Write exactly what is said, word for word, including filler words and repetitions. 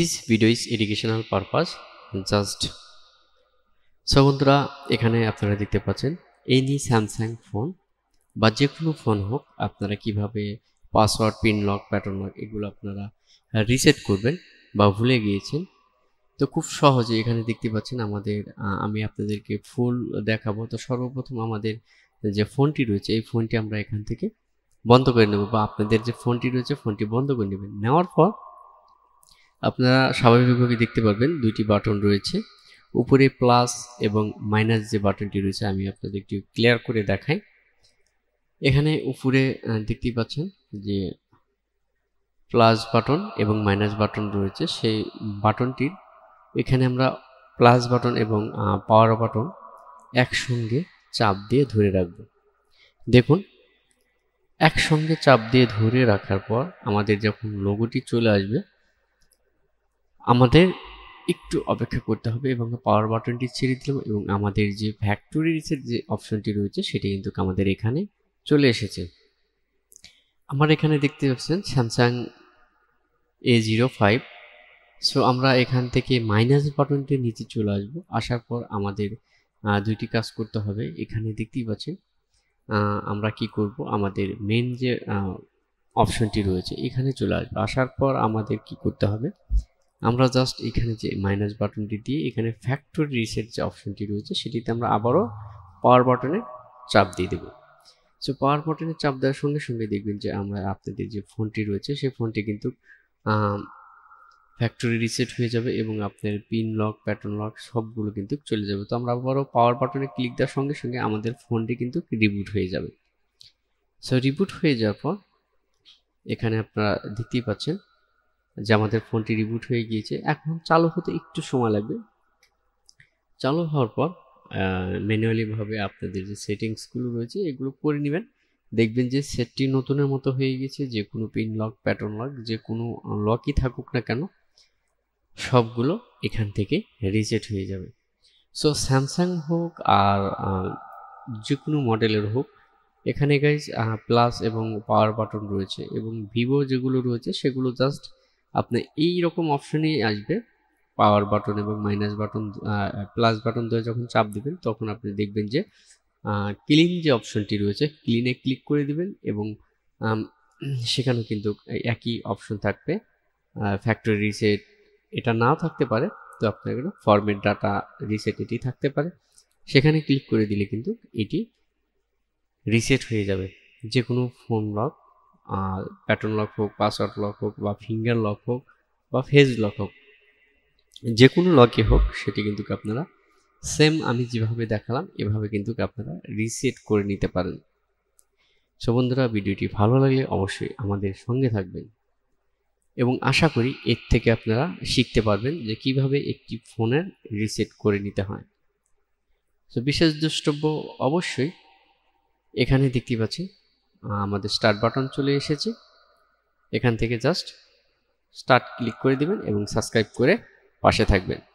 This video is educational purpose just so বন্ধুরা এখানে আপনারা দেখতে পাচ্ছেন এনি স্যামসাং ফোন বা যে কোনো ফোন হোক আপনারা কিভাবে password pin lock pattern lock এগুলো আপনারা রিসেট করবেন বা ভুলে গিয়েছেন তো খুব সহজে এখানে দেখতে পাচ্ছেন আমাদের আমি আপনাদেরকে ফুল দেখাবো তো সর্বপ্রথম আমাদের যে ফোনটি রয়েছে এই ফোনটি আমরা এখান থেকে বন্ধ করে নেব বা আপনাদের যে ফোনটি রয়েছে ফোনটি বন্ধ করে নেবেন নেওয়ার পর আপনারা স্বাভাবিকভাবে দেখতে পারবেন দুইটি বাটন রয়েছে উপরে প্লাস এবং মাইনাস যে বাটনটি রয়েছে আমি আপনাদের একটু ক্লিয়ার করে দেখাই এখানে উপরে দেখতে পাচ্ছেন যে প্লাস বাটন এবং মাইনাস বাটন রয়েছে সেই বাটনটির এখানে আমরা প্লাস বাটন এবং পাওয়ার বাটন একসঙ্গে চাপ দিয়ে ধরে রাখব দেখুন একসঙ্গে চাপ দিয়ে ধরে রাখার পর আমাদের যখন লোগোটি চলে আসবে আমাদের একটু অপেক্ষা করতে হবে এবং পাওয়ার বাটনটি ছেড়ে দিলাম এবং আমাদের যে ফ্যাক্টরি রিসেট যে অপশনটি রয়েছে সেটা কিন্তু আমাদের এখানে চলে এসেছে আমার এখানে দেখতে পাচ্ছেন Samsung A zero five so আমরা এখান থেকে মাইনাস বাটনটি নিচে চলে আসবো আসার পর আমাদের দুইটি কাজ করতে হবে এখানে দেখতেই পাচ্ছেন আমরা কি করব আমাদের মেন যে অপশনটি রয়েছে এখানে চলে আসবে আসার পর আমাদের কি করতে হবে আমরা জাস্ট এখানে যে মাইনাস বাটনটি দিয়ে এখানে ফ্যাক্টরি রিসেট যে অপশনটি রয়েছে সেটিতে আমরা আবারও পাওয়ার বাটনে চাপ দিয়ে দেব সো পাওয়ার বাটনে চাপ দেওয়ার সঙ্গে সঙ্গে দেখবেন যে আমরা আপনাদের যে ফোনটি রয়েছে সেই ফোনটি কিন্তু ফ্যাক্টরি রিসেট হয়ে যাবে এবং আপনার পিন লক প্যাটার্ন লক সবগুলো কিন্তু চলে যাবে তো আমরা আবারও পাওয়ার বাটনে ক্লিক দেওয়ার সঙ্গে সঙ্গে আমাদের ফোনটি কিন্তু রিবুট হয়ে যাবে সো রিবুট হয়ে যাওয়ার পর এখানে আপনারা দেখতেই পাচ্ছেন যে আমাদের ফোনটি রিবুট হয়ে গিয়েছে এখন চালু হতে একটু সময় লাগবে চালু হওয়ার পর ম্যানুয়ালি ভাবে আপনাদের যে সেটিংসগুলো রয়েছে এগুলো করে নেবেন দেখবেন যে সেটটি নতুনের মতো হয়ে গেছে যে কোনো পিন লক প্যাটার্ন লক যে কোনো লকই থাকুক না কেন সবগুলো এখান থেকে রিসেট হয়ে যাবে সো স্যামসাং হোক আর যে কোনো মডেলের হোক এখানে গাইজ প্লাস এবং পাওয়ার বাটন রয়েছে এবং ভিভো যেগুলো রয়েছে সেগুলো জাস্ট আপনার এই রকম অপশনেই আসবে পাওয়ার বাটন এবং মাইনাস বাটন প্লাস বাটন ধরে যখন চাপ দিবেন তখন আপনি দেখবেন যে ক্লিন যে অপশনটি রয়েছে ক্লিনে ক্লিক করে দিবেন এবং সেখানেও কিন্তু একই অপশন থাকবে ফ্যাক্টরি রিসেট এটা নাও থাকতে পারে তো আপনার ফরম্যাট ডাটা রিসেট এটি থাকতে পারে সেখানে ক্লিক করে দিলে কিন্তু এটি রিসেট হয়ে যাবে যে কোনো ফোন লক প্যাটার্ন লক হোক পাসওয়ার্ড লক হোক বা ফিঙ্গার লক হোক বা ফেস লক হোক যে কোনো লকই হোক সেটি কিন্তু আপনারা সেম আমি যেভাবে দেখালাম এভাবে কিন্তু আপনারা রিসেট করে নিতে পারেন সো বন্ধুরা ভিডিওটি ভালো লাগলে অবশ্যই আমাদের সঙ্গে থাকবেন এবং আশা করি এর থেকে আপনারা শিখতে পারবেন যে কিভাবে একটি ফোনের রিসেট করে নিতে হয় সো বিশেষ দ্রষ্টব্য অবশ্যই এখানে দেখতে পাচ্ছি আমাদের স্টার্ট বাটন চলে এসেছে এখান থেকে জাস্ট স্টার্ট ক্লিক করে দিবেন এবং সাবস্ক্রাইব করে পাশে থাকবেন